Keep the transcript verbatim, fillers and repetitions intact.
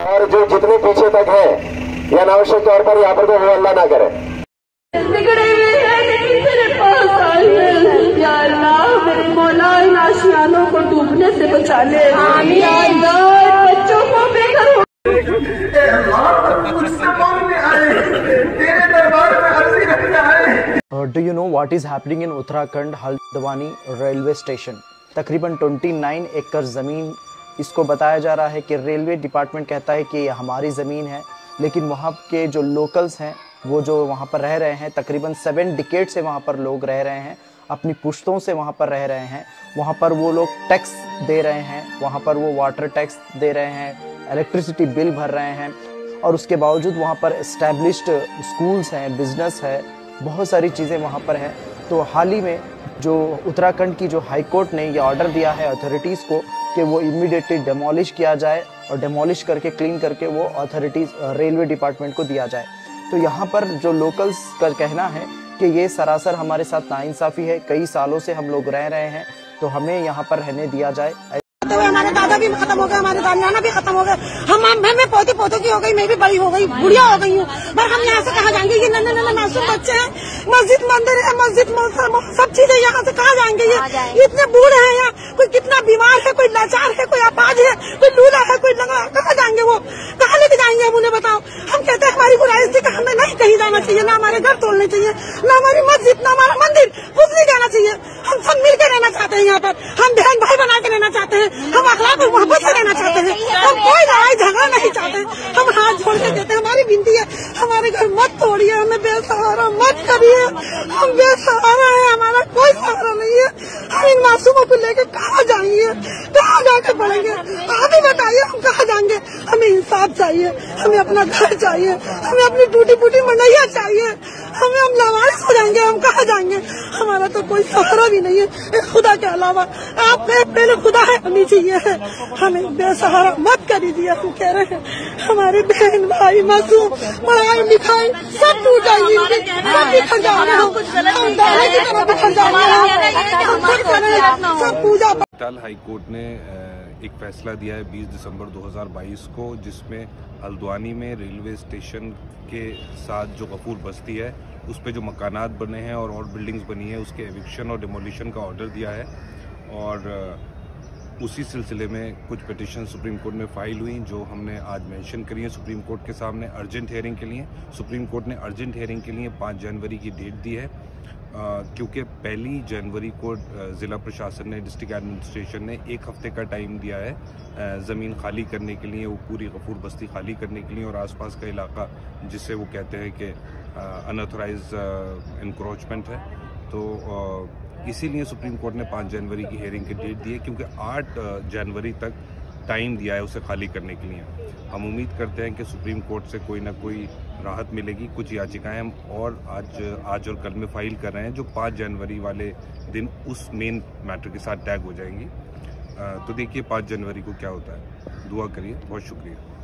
और जो जितने पीछे तक है या अनावश्यक तौर पर यहाँ पर कोई हल्ला ना करे। बिगड़े हुए हैं लेकिन मेरे पास आई है। या अल्लाह मेरे मौला इन आशियानों को डूबने से बचा ले। आमीन। बच्चों को बेघर हो do you know what is happening in Uttarakhand Haldwani railway station? तकरीबन उनतीस एकड़ ज़मीन, इसको बताया जा रहा है कि रेलवे डिपार्टमेंट कहता है कि ये हमारी ज़मीन है, लेकिन वहाँ के जो लोकल्स हैं वो जो वहाँ पर रह रहे हैं, तकरीबन सेवन डिकेड से वहाँ पर लोग रह रहे हैं, अपनी पुश्तों से वहाँ पर रह रहे हैं। वहाँ पर वो लोग टैक्स दे रहे हैं, वहाँ पर वो वाटर टैक्स दे रहे हैं, इलेक्ट्रिसिटी बिल भर रहे हैं, और उसके बावजूद वहाँ पर इस्टेब्लिश्ड स्कूल्स हैं, बिजनेस है, बहुत सारी चीज़ें वहाँ पर हैं। तो हाल ही में जो उत्तराखंड की जो हाई कोर्ट ने ये ऑर्डर दिया है अथॉरिटीज़ को कि वो इमीडिएटली डेमोलिश किया जाए और डेमोलिश करके क्लीन करके वो अथॉरिटीज़ रेलवे डिपार्टमेंट को दिया जाए। तो यहाँ पर जो लोकल्स का कहना है कि ये सरासर हमारे साथ नाइंसाफ़ी है, कई सालों से हम लोग रह रहे हैं, तो हमें यहाँ पर रहने दिया जाए। हमारे दादा भी खत्म हो गए, हमारे नाना भी खत्म हो गए, हम मैं पोते पोतों की हो गई, मैं भी बड़ी हो गई, बुढ़िया हो गई हूँ, पर हम यहाँ से कहाँ जाएंगे? ये नन्हे नन्हे मासूम बच्चे हैं, मस्जिद मंदिर है, मस्जिद सब चीजें, यहाँ से कहाँ जाएंगे? ये इतने बूढ़े हैं, यहाँ कोई कितना बीमार है, कोई लाचार है, कोई अपाज है, कोई लूला है, कोई लंगड़ा, कहाँ जाएंगे? वो कहाँ लेके जाएंगे? हम उन्हें बताओ। हम कहते हैं हमारी गुजारिश थी कि हमें नहीं कहीं जाना चाहिए, ना हमारे घर तोड़ने चाहिए, ना हमारी मस्जिद, ना हमारा मंदिर, कुछ नहीं जाना चाहिए। हम सब मिलकर रहना चाहते हैं यहाँ पर, हम बहन भाई बना के रहना चाहते हैं, हम अखलाक और मोहब्बत से रहना चाहते हैं, हम कोई लड़ाई झगड़ा नहीं चाहते। हम हाथ जोड़ के देते हैं, हमारी विनती है, हमारे घर मत तोड़िए, हमें बेसहारा मत करिए, हम बेसहारा है, हमारा कोई सहारा नहीं है। हम इन मासूमों को लेकर कहाँ जाएंगे? कहाँ जाकर पढ़ेंगे? आप ही बताइए, हम कहाँ जाएंगे? हमें इंसाफ चाहिए, हमें अपना घर चाहिए, हमें अपनी टूटी फूटी मनैया चाहिए, हमें हम लावारिस हो जाएंगे, हम कहाँ जाएंगे? हमारा तो कोई सहारा भी नहीं है खुदा के अलावा। आप पहले खुदा है होनी चाहिए है, हमें बेसहारा मत कर दीजिए। हम कह रहे हैं हमारे बहन भाई मासूम पढ़ाई लिखाई सब टूट जाएगी, सब बिखर जाएंगे, हम दाने की तरह बिखर जाएंगे, सब पूजा। हाई कोर्ट ने एक फैसला दिया है बीस दिसंबर दो हज़ार बाईस को, जिसमें हल्द्वानी में रेलवे स्टेशन के साथ जो गफूर बस्ती है उस पे जो मकानात बने हैं और और बिल्डिंग्स बनी है उसके एविक्शन और डिमोलिशन का ऑर्डर दिया है। और उसी सिलसिले में कुछ पिटिशन सुप्रीम कोर्ट में फाइल हुई जो हमने आज मेंशन करी है सुप्रीम कोर्ट के सामने अर्जेंट हियरिंग के लिए। सुप्रीम कोर्ट ने अर्जेंट हियरिंग के लिए पाँच जनवरी की डेट दी है, क्योंकि पहली जनवरी को ज़िला प्रशासन ने, डिस्ट्रिक्ट एडमिनिस्ट्रेशन ने एक हफ्ते का टाइम दिया है ज़मीन खाली करने के लिए, वो पूरी गफूर बस्ती खाली करने के लिए और आसपास का इलाका जिसे वो कहते हैं कि अनऑथराइज इंक्रोचमेंट है। तो इसीलिए सुप्रीम कोर्ट ने पाँच जनवरी की हियरिंग की डेट दी है, क्योंकि आठ जनवरी तक टाइम दिया है उसे खाली करने के लिए। हम उम्मीद करते हैं कि सुप्रीम कोर्ट से कोई ना कोई राहत मिलेगी। कुछ याचिकाएं हम और आज आज और कल में फाइल कर रहे हैं जो पाँच जनवरी वाले दिन उस मेन मैटर के साथ टैग हो जाएंगी। तो देखिए पाँच जनवरी को क्या होता है, दुआ करिए। बहुत शुक्रिया।